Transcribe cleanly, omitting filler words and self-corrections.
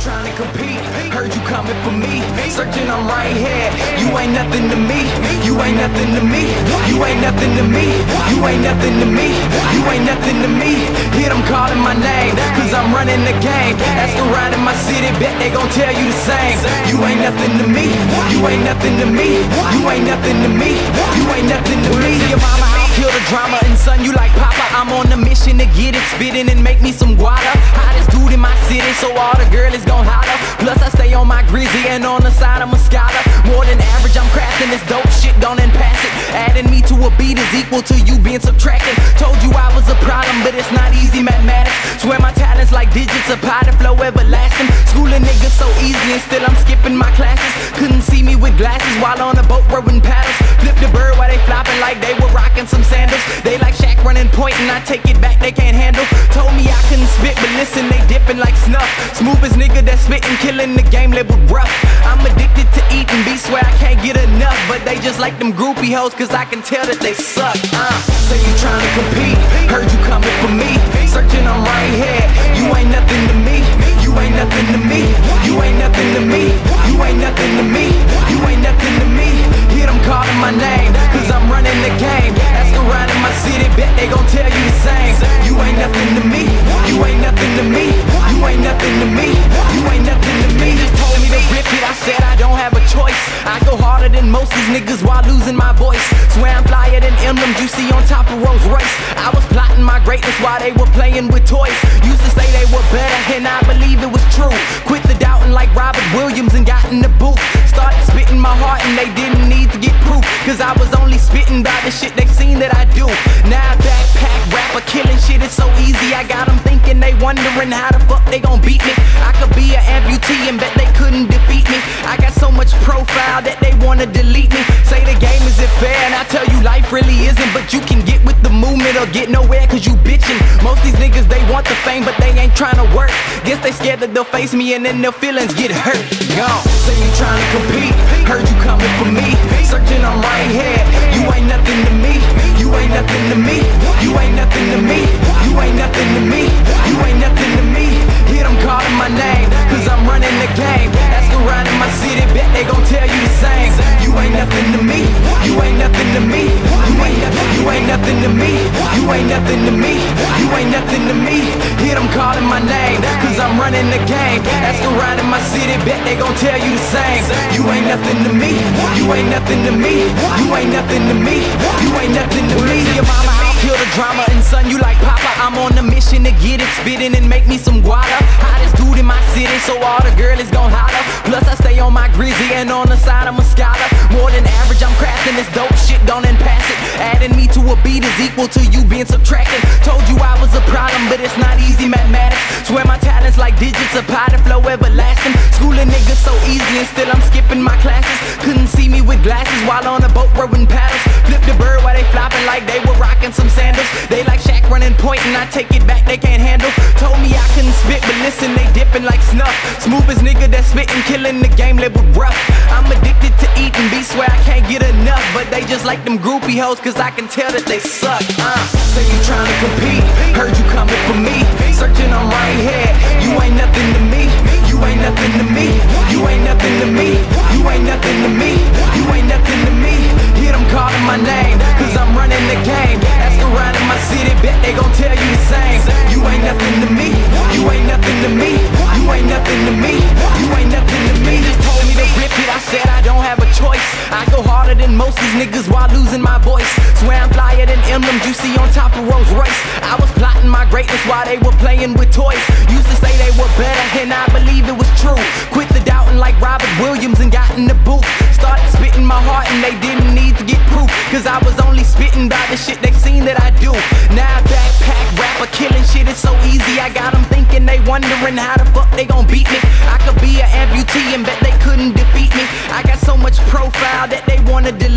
trying to compete, heard you coming for me. Searching, I'm right here. You ain't nothing to me. You ain't nothing to me. You ain't nothing to me. You ain't nothing to me. You ain't nothing to me. Hear them calling my name, cause I'm running the game. Ask around in my city, bet they gon' tell you the same. You ain't nothing to me. You ain't nothing to me. You ain't nothing to me. You ain't nothing to me. Your mama, I'll kill the drama, and son, you like Papa. I'm on a mission to get it spitting and make me some guada. Hottest dude in my city, so all the girlies gon' holler. Plus I stay on my grizzy and on the side I'm a scholar. More than average, I'm crafting this dope shit, don't and pass it. Adding me to a beat is equal to you being subtracted. Told you I was a problem, but it's not easy mathematics. Swear my talents like digits, a pie to flow everlasting. Schooling niggas so easy and still I'm skipping my classes. Couldn't see me with glasses while on a boat rowing paddles. Flip the bird while they flopping like they were rocking some sandals. They like Shaq running point and I take it back, they can't handle. Told me I couldn't spit, but listen, they dipping like snuff. Smoothest nigga that's spitting, killing the game labeled rough. I'm addicted to eating beef, swear I can't get enough. But they just like them groupie hoes, cause I can tell that they suck. Say you trying to compete, heard you coming for me. Searching, I'm right here. You ain't nothing to me. You ain't nothing to me. You ain't nothing to me. You ain't nothing to me. You ain't nothing to me. Hear them calling my name, cause I'm running the game. Ask around in my city, bet they gon' tell you the same. You ain't nothing to me. You ain't nothing to me. You ain't nothing to me. You ain't nothing to me. Just told me to rip it, I said I don't have a choice. I go harder than most these niggas while losing my voice. Swear I'm flyer than emblems you see on top of Rolls Royce. I was plotting my greatness while they were playing with toys. Used to say they were better and I believe it was true. Quit the doubting like Robert Williams and got in the booth. Started spitting my heart and they didn't need to get proof, cause I was only spitting about the shit they seen that I do. Now backpack rapper killing shit, it's so easy. I got them thinking they wondering how the fuck they gon' beat me. I could be an amputee and bet they couldn't defeat me. I got so much profile that they wanna delete me. Say the game isn't fair and I tell you life really isn't. But you can get with the movement or get nowhere cause you bitching. Most these niggas they want the fame but they ain't trying to work. Guess they scared that they'll face me and then their feelings get hurt. Gone. Say you trying to compete, heard you coming for me. Searching, I'm right here. You ain't nothing to me. You ain't nothing to me. You ain't nothing to me. You ain't nothing to me. You ain't nothing to me. Hear them calling my name, cause I'm running the game. Ask around in my city, bet they gon' tell you the same. You ain't nothing to me. You ain't nothing to me. You ain't nothing. You ain't nothing to me. You ain't nothing to me. You ain't nothing to me. Hear them calling my name, cause I'm running the game. Ask around in my city, bet they gon' tell you the same. You ain't nothing to me. You ain't nothing to me. You ain't nothing to me. You ain't nothing to me. Your mama, I'll kill the drama, and son, you like Papa. I'm on a mission to get it spitting and make me some guada. Hottest dude in my city, so all the girlies gon' holler. Plus I stay on my grizzy and on the side I'm a scholar. More than average, I'm crafting this dope shit, don't and pass it. Adding me to a beat is equal to you being subtracted. Told you I was a problem, but it's not easy mathematics. Swear my talents like digits, a pie to flow everlasting. Schooling niggas so easy and still I'm skipping my classes. Couldn't see me with glasses while on a boat rowing paddles. Flip the bird while they flopping like they were rocking some sandals. They like Shaq running point and I take it back, they can't handle. Told me I couldn't spit, but listen, they dipping like snuff. Smoothest nigga that's spitting, killing the game labeled rough. I'm addicted to eating beef, swear I can't get enough. But they just like them groupie hoes, cause I can tell that they suck. Say you trying to compete, heard you coming for me. Searching, I'm right here. You ain't nothing to me. You ain't nothing to me. You ain't nothing to me. You ain't nothing to me. You ain't nothing to me. Hear them calling my name, cause I'm running the game. Ask around in my city, bet they gon' tell you the same. You ain't nothing to me. You ain't nothing to me. You ain't nothing to me. You ain't nothing to me. Just told me to rip it, I said I don't have a choice. I go harder than most these niggas while losing my voice. Swear I'm flyer than emblems you see on top of Rolls Royce. I was plotting my greatness while they were playing with toys. Used to say they were better and I believe it was true. Quit the doubting like Robert Williams and got in the booth. Started spitting my heart and they didn't need to get proof, cause I was only spitting about the shit they seen that I do. Now backpack rapper killing shit, it's so easy. I got them thinking they wondering how the fuck they gon' beat me. I could be an amputee and bet they couldn't defeat me. I got so much profile that they wanna delete